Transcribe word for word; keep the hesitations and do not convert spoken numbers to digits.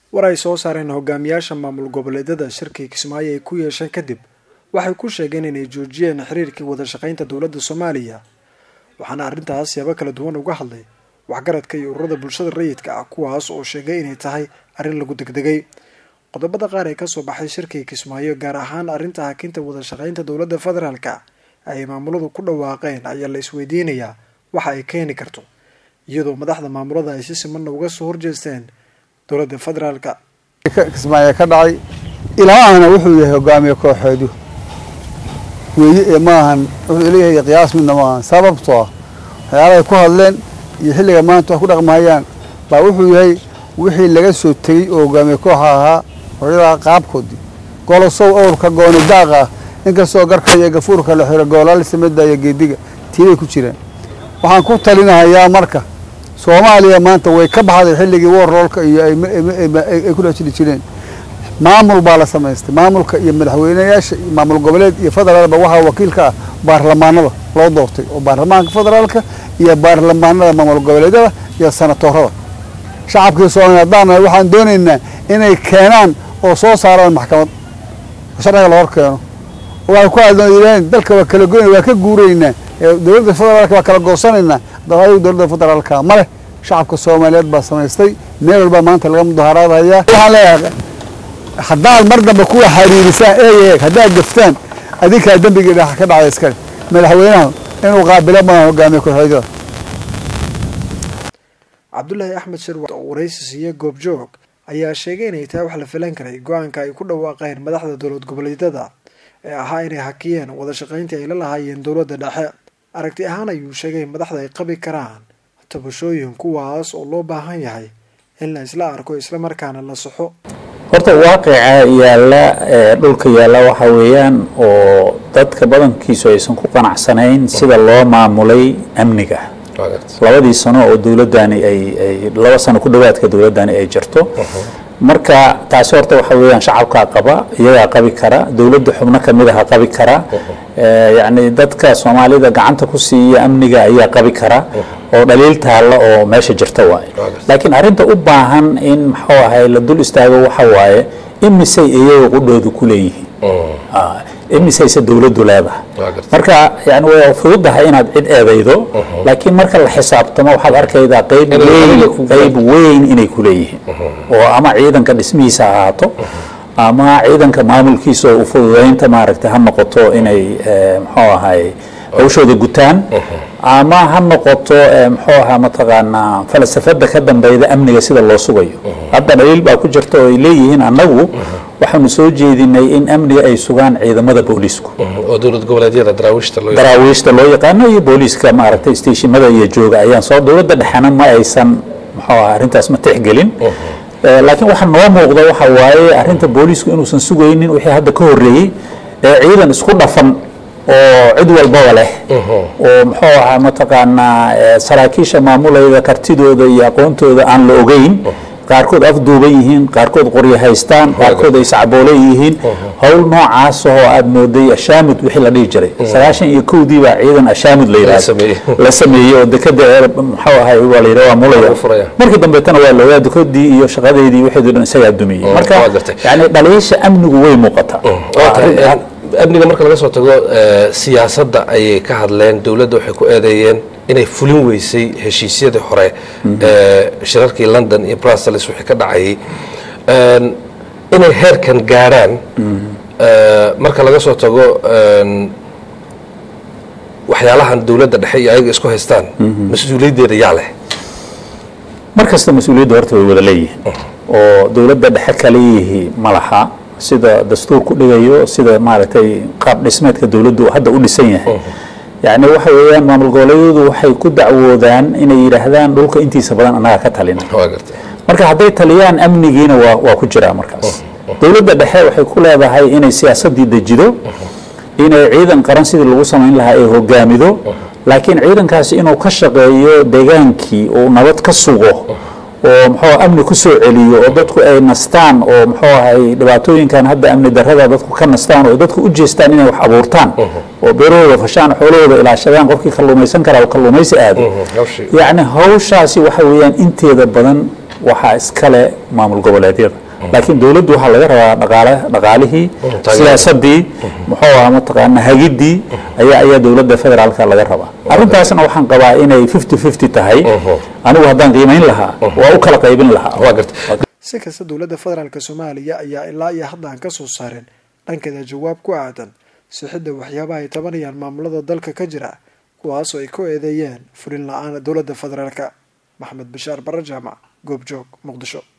war ay soo saareen hogaamiyaasha maamul goboleedyada shirkii Kismaayo ay ku yeesheen kadib waxay ku sheegeen inay joojiyeen xiriirkii wada shaqaynta dowladda Soomaaliya waxaana arrintaas siyaabo kala duwan uga hadlay waxgaradka iyo ururada bulshada rayidka ah kuwaas oo sheegay inay tahay arrin lagu degdegay qodobada qaar ee ka soo baxay shirkii Kismaayo gaar ahaan arrinta hakinta wada shaqaynta dowladda federaalka ay maamuladu ku dhawaaqeen ayaa la isweydiinayaa waxa ay keeni karto iyadoo madaxda maamulada ay si siman uga soo horjeesteen dowladda federaalka Kismaayo ka dhacay ilaahana wuxuu yahay hogaamiye kooxeedu weeye maahan wuxuu leeyahay qiyaas midna maahan sababtoo waxyaalaha ku hadleen iyo xilliga maanta ku dhaqmayaan baa wuxuu yahay wixii laga soo tagay oo hogaamiye koox ahaa hooyada qaabkoodii golosow awrka gooni daaqa inkastoo garka iyo gafuurka la xiro goolaal samada iyo geediga tiiray ku jireen waxaan ku talinayaa marka Soomaaliya maanta way ka baxday xilligii war roolka iyo ay ku dhajin jireen maamul baa la sameystay maamulka iyo madaxweynayaasha maamul goboleed iyo federaalba waxa wakiilka ah baarlamaanada loo doortay oo baarlamaanka federaalka iyo baarlamaanada maamul goboleedyada iyo senatorada shacabka Soomaaliyeed waxaan doonaynaa inay keenaan oo soo saaraan maxkamad sharciga loo keeno waxay ku hadlayeen dalka waa kala goyn waa ka guureynaa dowladda federaalka waa kala goosanayna dowladda federaalka male shacabka Soomaaliyeed baa sameystay meel walba maanta laga mudaharaadaya waxaan leeyahay haddaan mar dambe ku xariirisaa ee haddaad gaftaan adinka dambiga dhax ka dhacay iska madaxweynaha inuu qaabilo ma hogaamiye kooxeeda Cabdullaahi Axmed Shirwa oo waraysiga goobjoog ayaa sheegay inay tahay wax la filan karay go'aanka ay ku dhawaaqeen madaxda dowlad goboleedyada ee ahaa inay hakiyeen wada shaqayntii ay la lahaayeen dowladda dhexe aragti ahaan ayuu sheegay madaxda ay qabi karaan tabashooyin kuwaas oo loo baahan yahay in la isla arko isla markaana la saxo horta waaqica yaala dhulka yaala waxa weeyaan oo dadka badankiisu aysan ku qanacsanayn sida loo maamulay amniga labadii sano oo dawladani ay laba sano ku dhawaadka dawladani ay jirto marka taas horta waxa weeyaan shacabka qaba iyaga qabi kara dawladda xubno kamid ah qabi kara yaani dadka Soomaalida gacanta ku siiya amniga ayaa qabi kara oo dhaliil taala oo meesha jirta waay laakiin arinta u baahan in maxaa ahay la dul istaago waxa waaye imisay iyaga qudoodu ku leeyihiin ah imisay sa dawladdu leedahay marka yaani way fududahay inaad cid eedaydo laakiin marka la xisaabtamo waxaad arkaydaa qayb weyn qayb weyn inay ku leeyihiin oo ama ciidanka dhismihiisa ahaato ama ciidanka maamulkiisa oo fududeynta maaragtay ha noqoto inay maxaa ahay hawshooda gutaan ama ha noqoto maxaa ahaa mataqaana falsafada ka dambeeyda amniga sida loo sugayo hadda dhaliil baa ku jirta oo ay leeyihiin anagu waxaanu soo jeedinay in amniga ay sugaan ciidamada booliisku oo dowlad goboleedyada daraawiishta loo yaqaan daraawiishta loo yaqaan iyo booliiska maaragtay stationada iyo jooga ayaan soo dowladda dhaxana ma aysan maxaa ahaa arintaas ma tixgelin laakiin waxa noo muuqda waxa waaye arinta booliisku inuusan sugaynin wixii hadda ka horeeyay ee ciidan isku dhafan oo cid walba leh oo maxaa ahaa mataqaana saraakiisha maamulayda kartidooda iyo aqoontooda aan la ogeyn qaarkood afduuban yihiin qaarkood qoryo haystaan qaarkood ay sacboolay yihiin hawl noocaas oo aad mooday ashaamid wixii la dhigi jiray sagaashan iyo kow dii baa ciidan ashaamid la yiraahdo la sameeyay oo dekada maxaa ahay waa la yiraahdaa mulaya markii dambe tan waa la wada dekadii iyo shaqadeedii wixii dhan isaga dumiyay marka yaani dhaliisha amnigu way muuqataa amniga marka laga soo tago siyaasadda ay ka hadleen dawladda waxay ku eedeeyeen inay fulin weysay heshiisyadii hore ee shirarkii London iyo Brussels wixii ka dhacay inay heerkan gaaraan marka laga soo tago waxyaalahan dawladda dhexe iyo ayaga isku haystaan mas'uuliyaddeeda yaa leh markasta mas'uuliyadda horta way wada leeyihiin oo dawladda dhexe kaliya ma laha sida dastuurku dhigayo sida maaragtay qaab dhismeedka dawladdu hadda u dhisan yahay يعني waxa weeyaan maamul goboleedyadu waxay ku dacwoodaan inay yiraahdaan dhulka intiisa badan anaga ka talina marka haday taliyaan amnigiina waa waa ku jira markaas dawladda dhexe waxay ku leedahay inay siyaasadii dejido inay ciidan qaran sidii lagu sameyn lahaa ay hogaamido laakiin ciidankaasi inuu ka shaqeeyo deegaankii oo nabad ka sugo oo maxaa amni ku soo celiyo oo dadku ay nastaan oo maxaa ahay dhibaatooyinkan hadda amni darrada dadku ka nastaan oo dadku u jeestaan inay wax abuurtaan oo beerooda fashaan xoolahooda ilaashadaan qofkii kalluumaysan kara oo kalluumaysi aado yaani hawshaasi waxa weeyaan inteeda badan waxaa iskale maamul goboleedyada laakiin dawladdu waxaa laga rabaa dhaqaale dhaqaalihii siyaasadii muxuu ahaa mataqaana hagidii ayaa ayaa dawladda federaalka laga rabaa arrintaasna waxaan qabaa inay fifty fifty tahay anigu haddaan qiimeyn lahaa waa u kala qaybin lahaa waa gartay si kasta dawladda federaalka Soomaaliya ayaa ilaa iyo hadda ka soo saareen dhankeeda jawaab ku aadan sixidda waxyaabaha ay tabanayaan maamulada dalka ka jira kuwaas oo ay ku eedeeyeen fulin la'aan dawladda federaalka. Maxamed Bishaar Barre Jaamac, Goobjoog, Muqdisho.